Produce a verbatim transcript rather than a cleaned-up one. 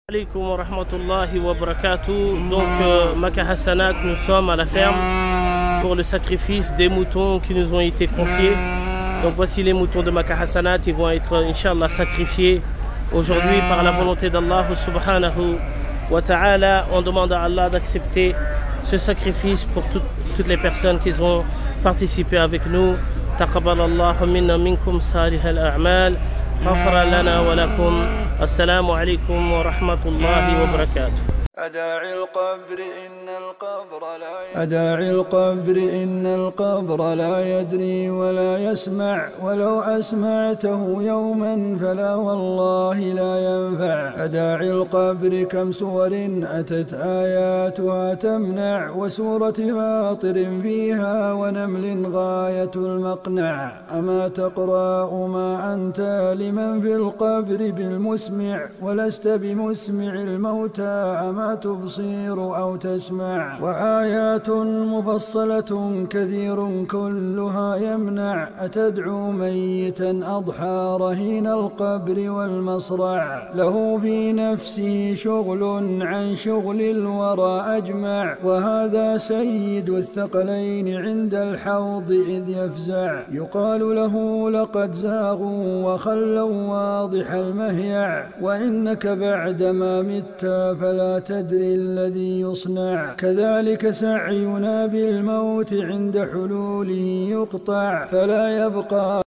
Alaikum wa rahmatullahi wa barakatuh. Donc, euh, Makkah Hassanat, nous sommes à la ferme pour le sacrifice des moutons qui nous ont été confiés. Donc, voici les moutons de Makkah Hassanat. Ils vont être, Inch'Allah, sacrifiés aujourd'hui par la volonté d'Allah subhanahu wa ta'ala. On demande à Allah d'accepter ce sacrifice pour tout, toutes les personnes qui ont participé avec nous. Taqabbalallahu minna minkum salih al-a'mal. غفر لنا ولكم. السلام عليكم ورحمة الله وبركاته. أداعي القبر إن القبر لا أداعي القبر إن القبر لا يدري ولا يسمع، ولو أسمعته يوما فلا والله لا ينفع. أداعي القبر كم سور أتت آياتها تمنع، وسورة فاطر فيها ونمل غاية المقنع. أما تقرأ ما أنت لمن في القبر بالمسمع، ولست بمسمع الموتى أما تبصير أو تسمع. وآيات مفصلة كثير كلها يمنع، أتدعو ميتا أضحى رهين القبر والمصرع. له في نفسه شغل عن شغل الورى أجمع، وهذا سيد الثقلين عند الحوض إذ يفزع. يقال له لقد زاغوا وخلوا واضح المهيع، وإنك بعدما مت فلا تدري الذي يصنع. كذلك سعينا بالموت عند حلوله يقطع، فلا يبقى